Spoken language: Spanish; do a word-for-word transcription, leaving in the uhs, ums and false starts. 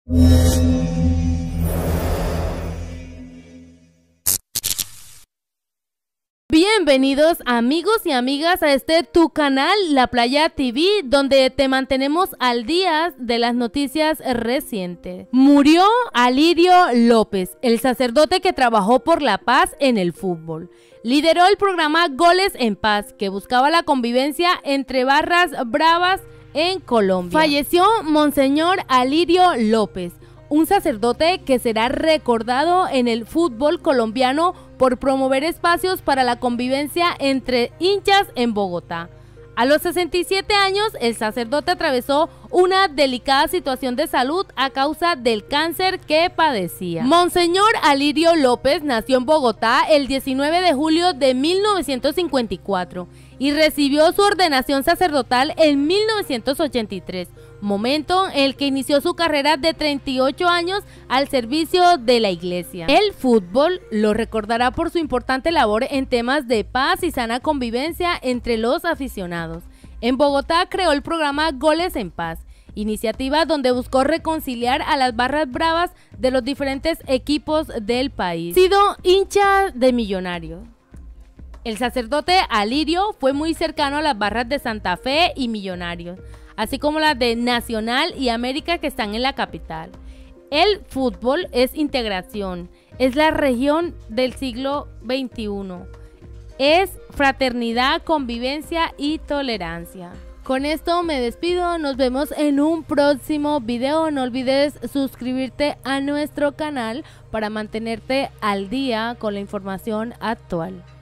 Bienvenidos amigos y amigas a este tu canal, La Playa T V, donde te mantenemos al día de las noticias recientes. Murió Alirio López, el sacerdote que trabajó por la paz en el fútbol. Lideró el programa Goles en Paz, que buscaba la convivencia entre barras bravas en Colombia. Falleció Monseñor Alirio López, un sacerdote que será recordado en el fútbol colombiano por promover espacios para la convivencia entre hinchas en Bogotá. A los sesenta y siete años, el sacerdote atravesó una delicada situación de salud a causa del cáncer que padecía. Monseñor Alirio López nació en Bogotá el diecinueve de julio de mil novecientos cincuenta y cuatro y recibió su ordenación sacerdotal en mil novecientos ochenta y tres, momento en el que inició su carrera de treinta y ocho años al servicio de la iglesia. El fútbol lo recordará por su importante labor en temas de paz y sana convivencia entre los aficionados. En Bogotá creó el programa Goles en Paz, iniciativa donde buscó reconciliar a las barras bravas de los diferentes equipos del país. Sido hincha de Millonarios. El sacerdote Alirio fue muy cercano a las barras de Santa Fe y Millonarios, así como las de Nacional y América que están en la capital. El fútbol es integración, es la región del siglo veintiuno, es fraternidad, convivencia y tolerancia. Con esto me despido, nos vemos en un próximo video. No olvides suscribirte a nuestro canal para mantenerte al día con la información actual.